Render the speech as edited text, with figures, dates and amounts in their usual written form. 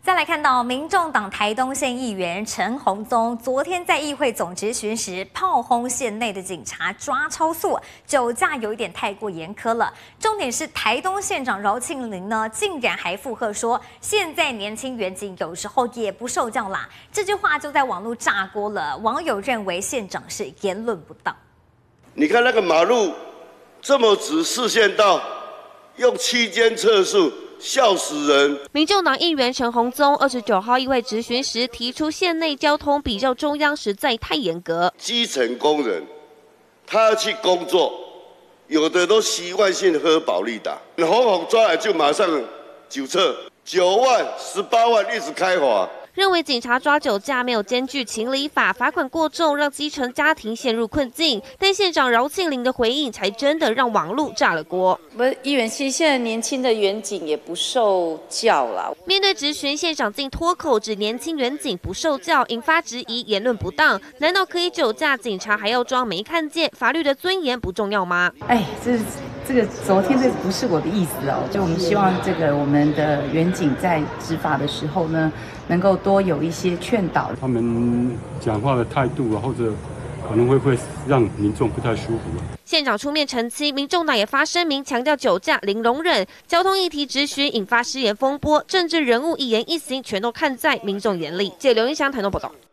再来看到民众党台东县议员陈宏宗，昨天在议会总质询时炮轰县内的警察抓超速，酒驾有一点太过严苛了。重点是台东县长饶庆铃呢，竟然还附和说，现在年轻员警有时候也不受教啦。这句话就在网络炸锅了，网友认为县长是言论不当。 你看那个马路这么直，视线道用期间测速。 笑死人！ 民众党议员陈宏宗29号议会质询时提出，县内交通比较中央实在太严格。 基层工人他要去工作，有的都习惯性喝保利达，红抓来就马上酒测，9万、18万一直开罚。 认为警察抓酒驾没有兼具情理法，罚款过重，让基层家庭陷入困境。但县长饶庆铃的回应才真的让网路炸了锅。 不是议员，其实现在年轻的员警也不受教啦。 面对质询，县长竟脱口指年轻员警不受教，引发质疑，言论不当。难道可以酒驾，警察还要装没看见？法律的尊严不重要吗？ 这个昨天这不是我的意思哦，就我们希望我们的员警在执法的时候呢，能够多有一些劝导。 他们讲话的态度啊，或者可能会让民众不太舒服。 县长出面澄清，民众党也发声明强调酒驾零容忍。交通议题质询引发失言风波，政治人物一言一行全都看在民众眼里。记者刘英祥台东报道。